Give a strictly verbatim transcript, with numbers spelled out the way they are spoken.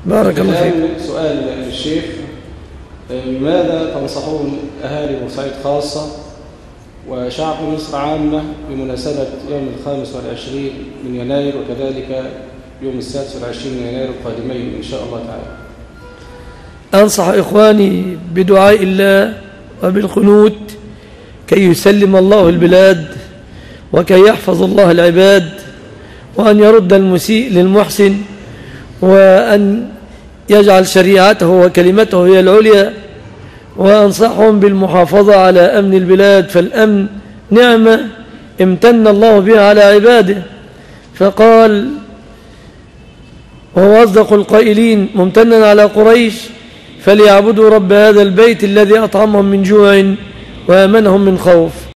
بارك الله فيك. سؤال للشيخ: لماذا تنصحون أهالي بورسعيد خاصة وشعب مصر عامة بمناسبة يوم الخامس والعشرين من يناير وكذلك يوم السادس والعشرين من يناير القادمين إن شاء الله تعالى؟ أنصح إخواني بدعاء الله وبالقنوت كي يسلم الله البلاد وكي يحفظ الله العباد، وأن يرد المسيء للمحسن، وأن يجعل شريعته وكلمته هي العليا، وأنصحهم بالمحافظة على أمن البلاد، فالأمن نعمة امتن الله بها على عباده، فقال وهو أصدق القائلين ممتنا على قريش: فليعبدوا رب هذا البيت الذي أطعمهم من جوع وآمنهم من خوف.